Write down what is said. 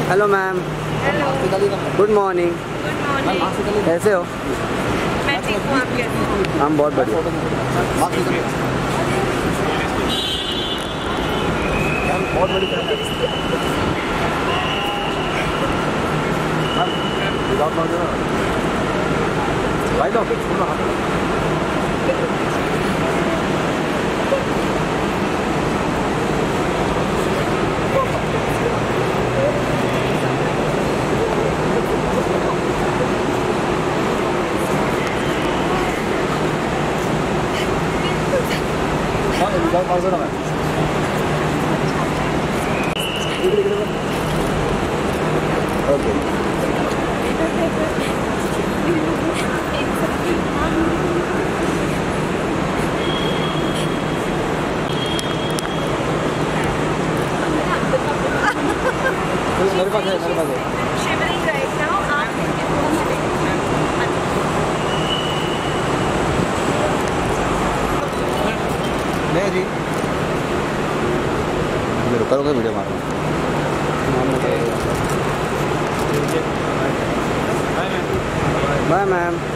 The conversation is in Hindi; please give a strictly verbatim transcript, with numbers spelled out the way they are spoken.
Hello ma'am. Hello. Good morning. Good morning. कैसे हो? मैं ठीक हूँ, आप कैसे हो? हम बहुत बढ़िया। बहुत बड़ी भाई लो ओके। मेरे पास है मेरे पास है Shivering right now, आप नहीं जी मैं रुका रुका वीडियो मार बाय मैम।